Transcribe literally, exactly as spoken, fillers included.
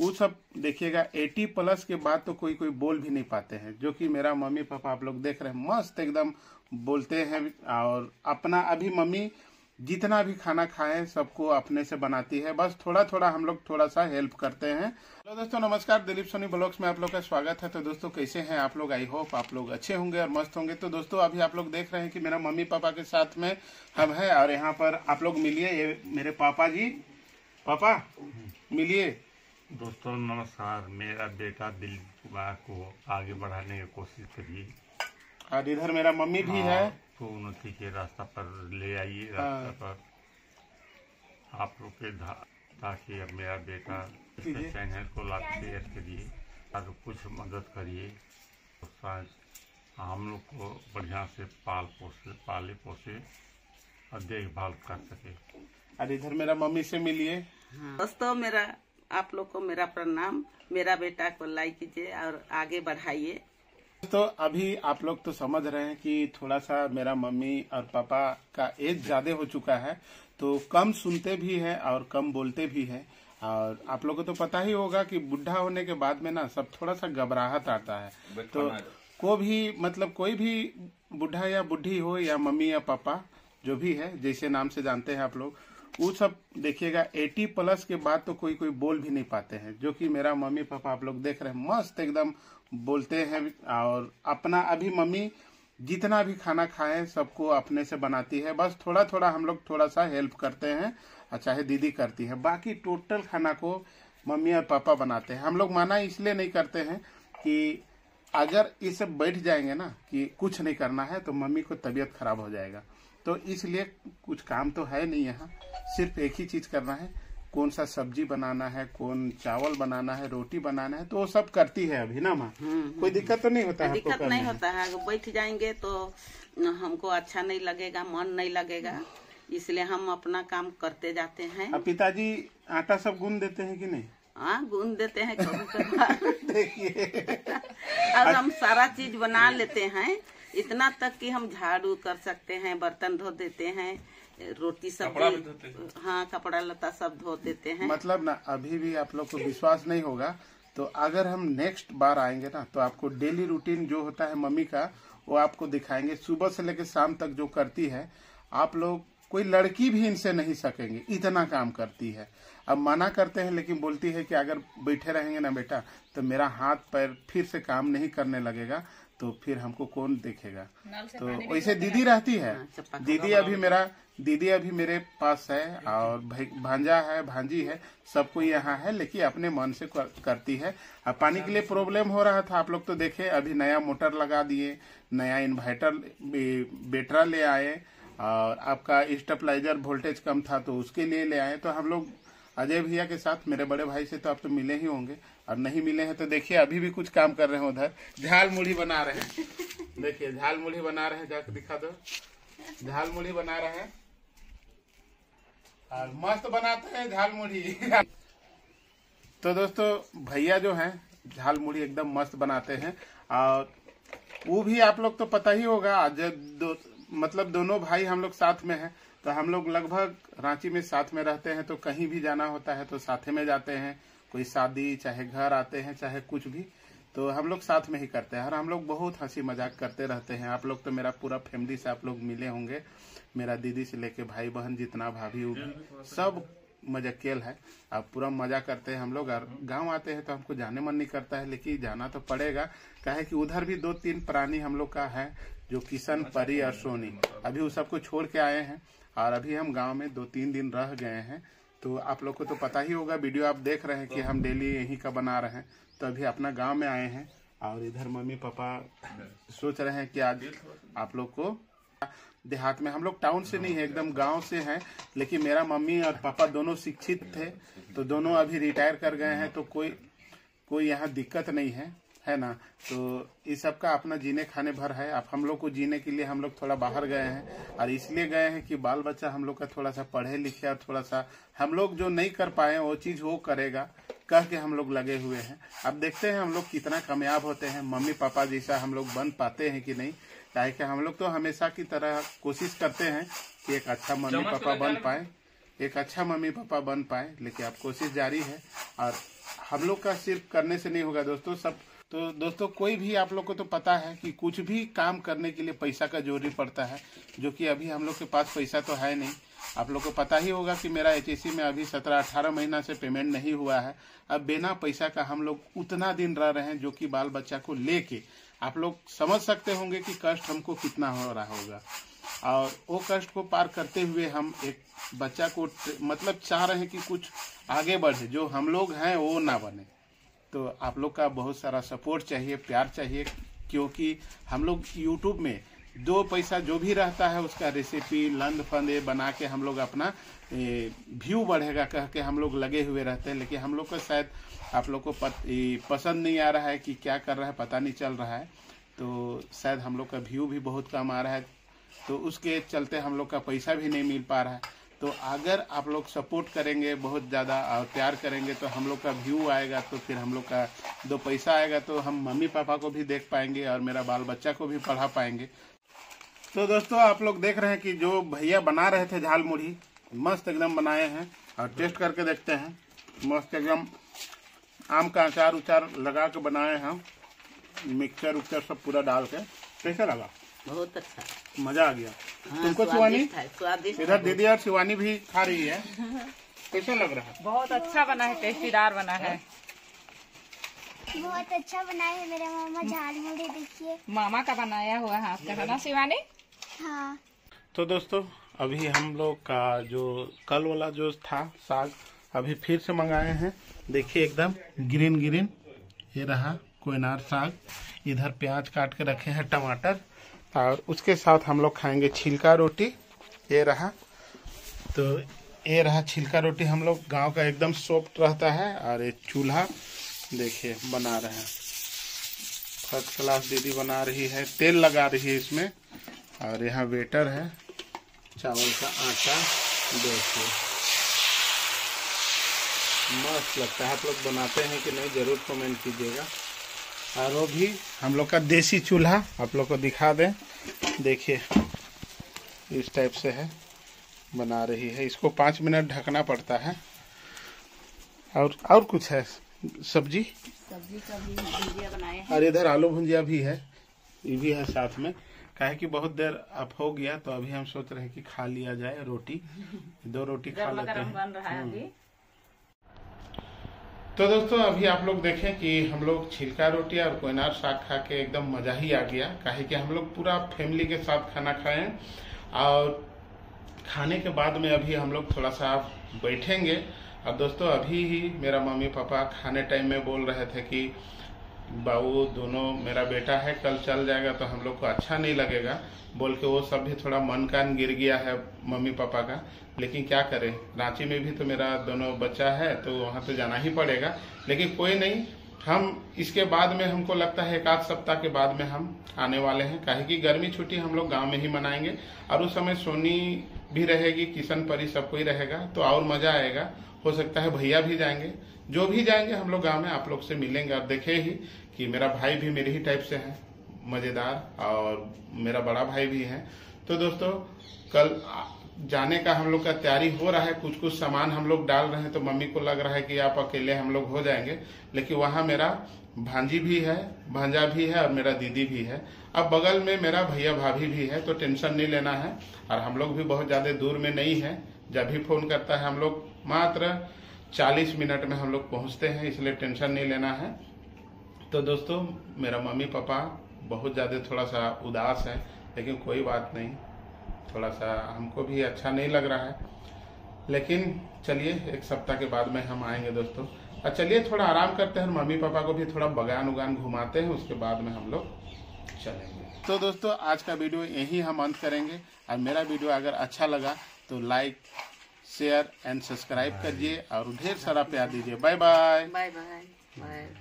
वो सब देखिएगा अस्सी प्लस के बाद तो कोई कोई बोल भी नहीं पाते हैं, जो कि मेरा मम्मी पापा आप लोग देख रहे हैं मस्त एकदम बोलते हैं। और अपना अभी मम्मी जितना भी खाना खाएं सबको अपने से बनाती है, बस थोड़ा थोड़ा हम लोग थोड़ा सा हेल्प करते हैं। हेलो दोस्तों, नमस्कार। दिलीप सोनी ब्लॉग्स में आप लोग का स्वागत है। तो दोस्तों कैसे हैं आप लोग? आई होप आप लोग अच्छे होंगे और मस्त होंगे। तो दोस्तों अभी आप लोग देख रहे हैं कि मेरा मम्मी पापा के साथ में हम हैं और यहाँ पर आप लोग मिलिए, ये मेरे पापा जी। पापा मिलिए। दोस्तों नमस्कार। मेरा बेटा दिलीप कुमार को आगे बढ़ाने की कोशिश करिए और इधर मेरा मम्मी भी है, तो उन्नति के रास्ता पर ले आइए, रास्ता पर आप लोग के, ताकि अब मेरा बेटा चैनल को लाइक शेयर करिए और कुछ मदद करिए, तो शायद हम लोग को बढ़िया से पाल पोसे पाले पोसे और देखभाल कर सके। और इधर मेरा मम्मी से मिलिए। हाँ। दोस्तों मेरा आप लोग को मेरा प्रणाम। मेरा बेटा को लाइक कीजिए और आगे बढ़ाइए। तो अभी आप लोग तो समझ रहे हैं कि थोड़ा सा मेरा मम्मी और पापा का एज ज्यादा हो चुका है, तो कम सुनते भी हैं और कम बोलते भी हैं। और आप लोग को तो पता ही होगा कि बुढ़ा होने के बाद में ना सब थोड़ा सा घबराहट आता है। तो को भी मतलब कोई भी बुढ़ा या बुढ़ी हो या मम्मी या पापा जो भी है, जैसे नाम से जानते हैं आप लोग, वो सब देखिएगा अस्सी प्लस के बाद तो कोई कोई बोल भी नहीं पाते हैं, जो कि मेरा मम्मी पापा आप लोग देख रहे हैं मस्त एकदम बोलते हैं। और अपना अभी मम्मी जितना भी खाना खाएं सबको अपने से बनाती है, बस थोड़ा थोड़ा हम लोग थोड़ा सा हेल्प करते हैं, और चाहे दीदी करती है। बाकी टोटल खाना को मम्मी और पापा बनाते हैं। हम लोग माना इसलिए नहीं करते हैं कि अगर ये सब बैठ जाएंगे ना कि कुछ नहीं करना है तो मम्मी को तबीयत खराब हो जाएगा, तो इसलिए कुछ काम तो है नहीं। यहाँ सिर्फ एक ही चीज करना है, कौन सा सब्जी बनाना है, कौन चावल बनाना है, रोटी बनाना है, तो वो सब करती है अभी ना माँ। कोई दिक्कत तो नहीं होता है? दिक्कत नहीं होता है। अगर बैठ जाएंगे तो हमको अच्छा नहीं लगेगा, मन नहीं लगेगा, इसलिए हम अपना काम करते जाते हैं। अब पिताजी आटा सब गूंद देते हैं कि नहीं? हाँ, गूंद देते हैं कभी कभार। देखिए और हम सारा चीज बना लेते हैं, इतना तक कि हम झाड़ू कर सकते हैं, बर्तन धो देते हैं, रोटी सब, हाँ कपड़ा लता सब धो देते हैं। मतलब ना अभी भी आप लोग को विश्वास नहीं होगा, तो अगर हम नेक्स्ट बार आएंगे ना तो आपको डेली रूटीन जो होता है मम्मी का वो आपको दिखाएंगे। सुबह से लेकर शाम तक जो करती है, आप लोग कोई लड़की भी इनसे नहीं सकेंगे, इतना काम करती है। अब मना करते हैं लेकिन बोलती है कि अगर बैठे रहेंगे ना बेटा तो मेरा हाथ पैर फिर से काम नहीं करने लगेगा, तो फिर हमको कौन देखेगा। तो वैसे दीदी रहती है, दीदी अभी मेरा दीदी अभी मेरे पास है, और भांजा है, भांजी है, सब कोई यहाँ है, लेकिन अपने मन से कर, करती है। अब पानी के लिए प्रॉब्लम हो रहा था, आप लोग तो देखे, अभी नया मोटर लगा दिए, नया इन्वर्टर बैटरा ले आए, और आपका स्टेबलाइजर वोल्टेज कम था तो उसके लिए ले आए। तो हम लोग अजय भैया के साथ, मेरे बड़े भाई से तो आप तो मिले ही होंगे, और नहीं मिले हैं तो देखिए अभी भी कुछ काम कर रहे हैं। उधर झाल मुढ़ी बना रहे हैं, देखिए झाल मुढ़ी बना रहे हैं, जाकर दिखा दो। झाल मुढ़ी बना रहे हैं और मस्त बनाते हैं झाल मुढ़ी। तो दोस्तों भैया जो हैं झाल मुढ़ी एकदम मस्त बनाते हैं, और वो भी आप लोग तो पता ही होगा। आज दो मतलब दोनों भाई हम लोग साथ में हैं, तो हम लोग लगभग रांची में साथ में रहते हैं, तो कहीं भी जाना होता है तो साथ में जाते हैं, कोई शादी चाहे घर आते हैं चाहे कुछ भी, तो हम लोग साथ में ही करते हैं। और हम लोग बहुत हंसी मजाक करते रहते हैं। आप लोग तो मेरा पूरा फैमिली से आप लोग मिले होंगे, मेरा दीदी से लेके भाई बहन जितना भाभी उभी सब मजाकियल है। अब पूरा मजा करते हैं हम लोग। और गांव आते हैं तो हमको जाने मन नहीं करता है, लेकिन जाना तो पड़ेगा, काहे कि उधर भी दो तीन प्राणी हम लोग का है, जो किशन, परी और सोनी, अभी उस सबको छोड़ के आए हैं, और अभी हम गांव में दो तीन दिन रह गए हैं। तो आप लोग को तो पता ही होगा, वीडियो आप देख रहे हैं कि हम डेली यहीं का बना रहे हैं। तो अभी अपना गांव में आए हैं, और इधर मम्मी पापा सोच रहे हैं कि आज आप लोग को देहात में, हम लोग टाउन से नहीं है, एकदम गांव से हैं, लेकिन मेरा मम्मी और पापा दोनों शिक्षित थे, तो दोनों अभी रिटायर कर गए हैं, तो कोई कोई यहाँ दिक्कत नहीं है, है ना। तो इस सब का अपना जीने खाने भर है। अब हम लोग को जीने के लिए हम लोग थोड़ा बाहर गए हैं, और इसलिए गए हैं कि बाल बच्चा हम लोग का थोड़ा सा पढ़े लिखे, और थोड़ा सा हम लोग जो नहीं कर पाए वो चीज वो करेगा कह के हम लोग लगे हुए हैं। अब देखते हैं हम लोग कितना कामयाब होते हैं, मम्मी पापा जैसा हम लोग बन पाते हैं कि नहीं। चाहे कि हम लोग तो हमेशा की तरह कोशिश करते हैं कि एक अच्छा मम्मी पापा बन पाए, एक अच्छा मम्मी पापा बन पाए, लेकिन अब कोशिश जारी है और हम लोग का सिर्फ करने से नहीं होगा दोस्तों। सब तो दोस्तों कोई भी आप लोग को तो पता है कि कुछ भी काम करने के लिए पैसा का जरूरी पड़ता है, जो कि अभी हम लोग के पास पैसा तो है नहीं। आप लोग को पता ही होगा कि मेरा एच एस सी में अभी सत्रह अठारह महीना से पेमेंट नहीं हुआ है। अब बिना पैसा का हम लोग उतना दिन रह रहे हैं, जो कि बाल बच्चा को लेके आप लोग समझ सकते होंगे कि कष्ट हमको कितना हो रहा होगा। और वो कष्ट को पार करते हुए हम एक बच्चा को मतलब चाह रहे हैं कि कुछ आगे बढ़े, जो हम लोग हैं वो ना बने। तो आप लोग का बहुत सारा सपोर्ट चाहिए, प्यार चाहिए, क्योंकि हम लोग यूट्यूब में दो पैसा जो भी रहता है उसका रेसिपी लंद फंद ये बना के हम लोग अपना व्यू बढ़ेगा कह के हम लोग लगे हुए रहते हैं। लेकिन हम लोग को शायद आप लोग को पत, पसंद नहीं आ रहा है कि क्या कर रहा है, पता नहीं चल रहा है। तो शायद हम लोग का व्यू भी बहुत कम आ रहा है, तो उसके चलते हम लोग का पैसा भी नहीं मिल पा रहा है। तो अगर आप लोग सपोर्ट करेंगे बहुत ज़्यादा और प्यार करेंगे तो हम लोग का व्यू आएगा, तो फिर हम लोग का दो पैसा आएगा, तो हम मम्मी पापा को भी देख पाएंगे और मेरा बाल बच्चा को भी पढ़ा पाएंगे। तो दोस्तों आप लोग देख रहे हैं कि जो भैया बना रहे थे झाल मुढ़ी, मस्त एकदम बनाए हैं और टेस्ट करके देखते हैं। मस्त एकदम आम का अचार उचार लगा के बनाए हैं, मिक्सचर उक्सर सब पूरा डाल के। कैसा लगा? बहुत अच्छा, मजा आ गया। हाँ, तुमको शिवानी? स्वादिष्ट। इधर दीदी और शिवानी भी खा रही है। कैसा लग रहा है? बहुत अच्छा बना है, टेस्टीदार बना है। बहुत अच्छा बना है मेरा मामा झाल मुढ़ी, देखिए मामा का बनाया हुआ हाथ का है ना शिवानी? हाँ। तो दोस्तों अभी हम लोग का जो कल वाला जो था साग अभी फिर से मंगाए हैं। देखिए एकदम ग्रीन ग्रीन, ये रहा कोयनार साग। इधर प्याज काट के रखे हैं, टमाटर, और उसके साथ हम लोग खाएंगे छिलका रोटी। ये रहा, तो ये रहा छिलका रोटी। हम लोग गांव का एकदम सॉफ्ट रहता है। और ये चूल्हा देखिए बना रहे हैं, फर्स्ट क्लास दीदी बना रही है, तेल लगा रही है इसमें। और यहाँ वेटर है, चावल का आटा देखिए मस्त लगता है। आप लोग बनाते हैं कि नहीं जरूर कमेंट कीजिएगा। और वो भी हम लोग का देसी चूल्हा आप लोग को दिखा दें, देखिए इस टाइप से है, बना रही है। इसको पाँच मिनट ढकना पड़ता है। और और कुछ है सब्जी सब्जी का भी भुजिया बनाए हैं। और इधर आलू भुजिया भी है, ये भी है साथ में। काहे कि बहुत देर अब हो गया, तो अभी हम सोच रहे हैं कि खा लिया जाए रोटी, दो रोटी खा लेते हैं। बन रहा है अभी। तो दोस्तों अभी आप लोग देखें कि हम लोग छिलका रोटी और कोयनार साग खा के एकदम मजा ही आ गया। काहे कि हम लोग पूरा फैमिली के साथ खाना खाए। और खाने के बाद में अभी हम लोग थोड़ा सा बैठेंगे। अब दोस्तों अभी ही मेरा मम्मी पापा खाने टाइम में बोल रहे थे कि बाबू दोनों मेरा बेटा है, कल चल जाएगा तो हम लोग को अच्छा नहीं लगेगा बोल के वो सब भी थोड़ा मन कान गिर गया है मम्मी पापा का। लेकिन क्या करें, रांची में भी तो मेरा दोनों बच्चा है, तो वहाँ तो जाना ही पड़ेगा। लेकिन कोई नहीं, हम इसके बाद में हमको लगता है एक आध सप्ताह के बाद में हम आने वाले हैं। काहे कि गर्मी छुट्टी हम लोग गांव में ही मनाएंगे। और उस समय सोनी भी रहेगी, किशन परी सब कोई रहेगा, तो और मजा आएगा। हो सकता है भैया भी जाएंगे, जो भी जाएंगे हम लोग गाँव में आप लोग से मिलेंगे। और देखे ही कि मेरा भाई भी मेरे ही टाइप से है, मजेदार, और मेरा बड़ा भाई भी है। तो दोस्तों कल जाने का हम लोग का तैयारी हो रहा है, कुछ कुछ सामान हम लोग डाल रहे हैं। तो मम्मी को लग रहा है कि आप अकेले हम लोग हो जाएंगे, लेकिन वहाँ मेरा भांजी भी है, भांजा भी है और मेरा दीदी भी है। अब बगल में मेरा भैया भाभी भी है, तो टेंशन नहीं लेना है। और हम लोग भी बहुत ज्यादा दूर में नहीं है, जब भी फोन करता है हम लोग मात्र चालीस मिनट में हम लोग पहुँचते हैं, इसलिए टेंशन नहीं लेना है। तो दोस्तों मेरा मम्मी पापा बहुत ज़्यादा थोड़ा सा उदास है, लेकिन कोई बात नहीं, थोड़ा सा हमको भी अच्छा नहीं लग रहा है। लेकिन चलिए एक सप्ताह के बाद में हम आएंगे दोस्तों। और चलिए थोड़ा आराम करते हैं, मम्मी पापा को भी थोड़ा बगान उगान घुमाते हैं, उसके बाद में हम लोग चलेंगे। तो दोस्तों आज का वीडियो यही हम अंत करेंगे। और मेरा वीडियो अगर अच्छा लगा तो लाइक शेयर एंड सब्सक्राइब करिए और ढेर सारा प्यार दीजिए। Bye bye bye bye bye.